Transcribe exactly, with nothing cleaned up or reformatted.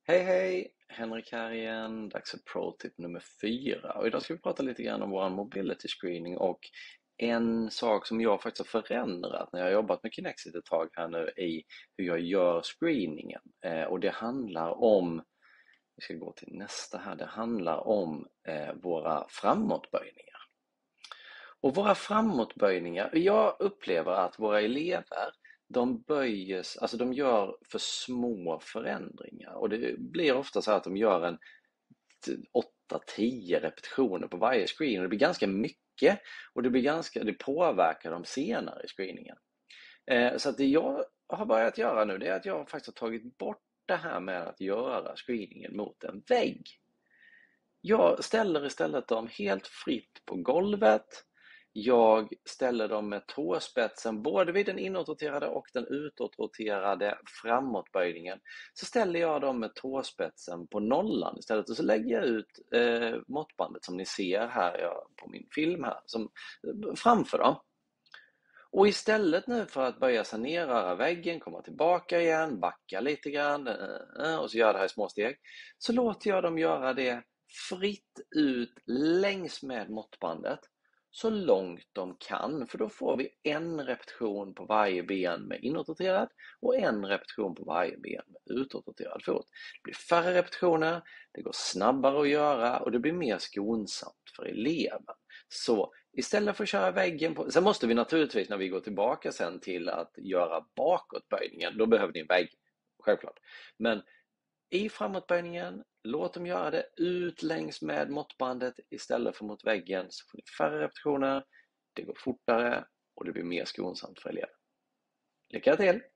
Hej hej! Henrik här igen. Dags för Pro-tip nummer fyra. Och idag ska vi prata lite grann om vår mobility screening och en sak som jag faktiskt har förändrat när jag har jobbat med Kinexit ett tag här nu i hur jag gör screeningen. Eh, och det handlar om, vi ska gå till nästa här, det handlar om eh, våra framåtböjningar. Och våra framåtböjningar, jag upplever att våra elever de böjes, alltså de gör för små förändringar och det blir ofta så att de gör en åtta tio repetitioner på varje screen och det blir ganska mycket och det blir ganska, det påverkar dem senare i screeningen. Eh, så att det jag har börjat göra nu det är att jag faktiskt har tagit bort det här med att göra screeningen mot en vägg. Jag ställer istället dem helt fritt på golvet. Jag ställer dem med tåspetsen både vid den inåtroterade och den utåtroterade framåtböjningen. Så ställer jag dem med tåspetsen på nollan istället och så lägger jag ut eh, måttbandet som ni ser här ja, på min film här som, framför dem. Och istället nu för att börja sanera väggen, komma tillbaka igen, backa lite grann och så gör det här i små steg, så låter jag dem göra det fritt ut längs med måttbandet så långt de kan, för då får vi en repetition på varje ben med inåtroterad och en repetition på varje ben med utåtroterad fot. Det blir färre repetitioner, det går snabbare att göra och det blir mer skonsamt för eleven. Så istället för att köra väggen på, sen måste vi naturligtvis när vi går tillbaka sen till att göra bakåtböjningen, då behöver ni en vägg, självklart. Men i framåtböjningen, låt dem göra det ut längs med måttbandet istället för mot väggen så får ni färre repetitioner, det går fortare och det blir mer skonsamt för eleven. Lycka till!